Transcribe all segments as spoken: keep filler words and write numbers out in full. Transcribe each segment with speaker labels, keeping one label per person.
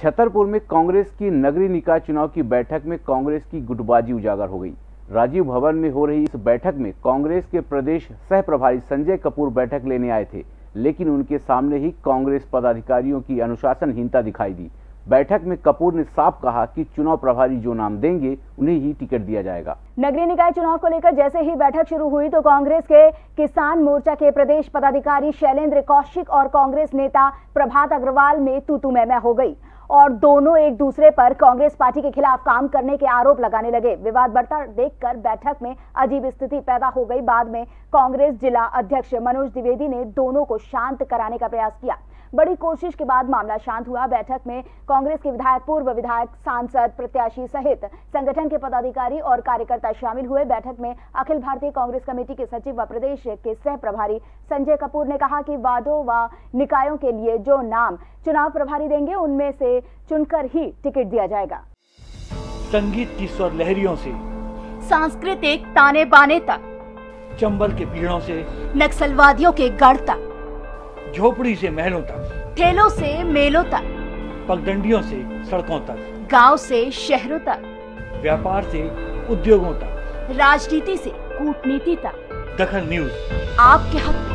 Speaker 1: छतरपुर में कांग्रेस की नगरीय निकाय चुनाव की बैठक में कांग्रेस की गुटबाजी उजागर हो गई। राजीव भवन में हो रही इस बैठक में कांग्रेस के प्रदेश सह प्रभारी संजय कपूर बैठक लेने आए थे, लेकिन उनके सामने ही कांग्रेस पदाधिकारियों की अनुशासनहीनता दिखाई दी। बैठक में कपूर ने साफ कहा कि चुनाव प्रभारी जो नाम देंगे उन्हें ही टिकट दिया जाएगा।
Speaker 2: नगरीय निकाय चुनाव को लेकर जैसे ही बैठक शुरू हुई तो कांग्रेस के किसान मोर्चा के प्रदेश पदाधिकारी शैलेंद्र कौशिक और कांग्रेस नेता प्रभात अग्रवाल में तू तू मैं मैं हो गई और दोनों एक दूसरे पर कांग्रेस पार्टी के खिलाफ काम करने के आरोप लगाने लगे। विवाद बढ़ता देखकर बैठक में अजीब स्थिति पैदा हो गई। बाद में कांग्रेस जिला अध्यक्ष मनोज द्विवेदी ने दोनों को शांत कराने का प्रयास किया। बड़ी कोशिश के बाद मामला शांत हुआ। बैठक में कांग्रेस के विधायक, पूर्व विधायक, सांसद, प्रत्याशी सहित संगठन के पदाधिकारी और कार्यकर्ता शामिल हुए। बैठक में अखिल भारतीय कांग्रेस कमेटी के सचिव व प्रदेश के सह प्रभारी संजय कपूर ने कहा कि वार्डों व निकायों के लिए जो नाम चुनाव प्रभारी देंगे उनमें से चुनकर ही टिकट दिया जाएगा।
Speaker 3: संगीत की स्वर लहरियों से
Speaker 2: सांस्कृतिक ताने बाने तक,
Speaker 3: चंबल के पीड़ों से
Speaker 2: नक्सलवादियों के गढ़ तक,
Speaker 3: झोपड़ी से महलों तक,
Speaker 2: ठेलों से मेलों तक,
Speaker 3: पगडंडियों से सड़कों तक,
Speaker 2: गांव से शहरों तक,
Speaker 3: व्यापार से उद्योगों तक,
Speaker 2: राजनीति से कूटनीति तक,
Speaker 3: दखल न्यूज
Speaker 2: आपके हक में।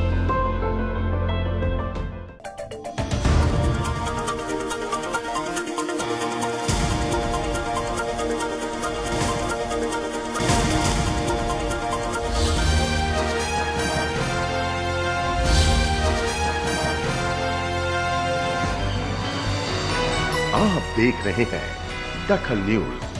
Speaker 4: आप देख रहे हैं दखल न्यूज।